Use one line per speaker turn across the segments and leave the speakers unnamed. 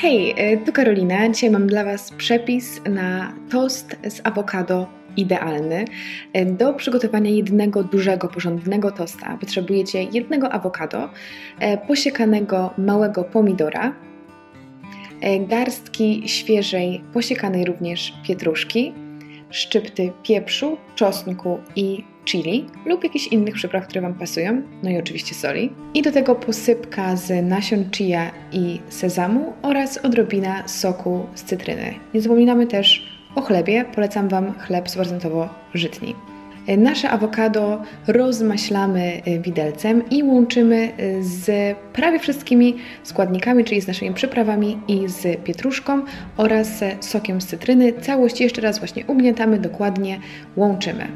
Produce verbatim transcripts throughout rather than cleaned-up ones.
Hej, tu Karolina. Dzisiaj mam dla Was przepis na tost z awokado idealny. Do przygotowania jednego dużego, porządnego tosta potrzebujecie jednego awokado, posiekanego małego pomidora, garstki świeżej, posiekanej również pietruszki, szczypty pieprzu, czosnku i chili lub jakichś innych przypraw, które Wam pasują, no i oczywiście soli. I do tego posypka z nasion chia i sezamu oraz odrobina soku z cytryny. Nie zapominamy też o chlebie, polecam Wam chleb stoprocentowo-żytni. Nasze awokado rozmaślamy widelcem i łączymy z prawie wszystkimi składnikami, czyli z naszymi przyprawami i z pietruszką oraz sokiem z cytryny. Całość jeszcze raz właśnie ugniatamy, dokładnie łączymy.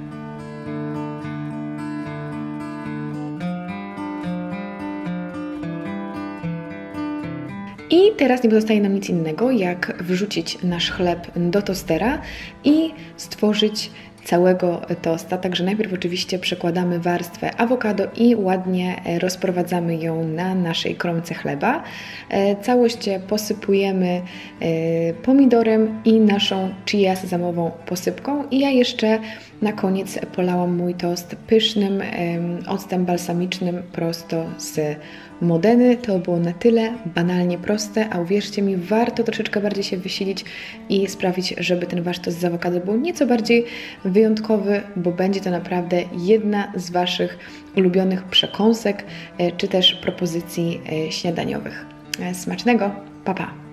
I teraz nie pozostaje nam nic innego, jak wrzucić nasz chleb do tostera i stworzyć całego tosta. Także najpierw oczywiście przekładamy warstwę awokado i ładnie rozprowadzamy ją na naszej kromce chleba. Całość posypujemy pomidorem i naszą chia sezamową posypką. I ja jeszcze na koniec polałam mój tost pysznym octem balsamicznym prosto z Modeny. To było na tyle banalnie proste, a uwierzcie mi, warto troszeczkę bardziej się wysilić i sprawić, żeby ten Wasz tost z awokado był nieco bardziej wyjątkowy, bo będzie to naprawdę jedna z Waszych ulubionych przekąsek czy też propozycji śniadaniowych. Smacznego! Pa, pa!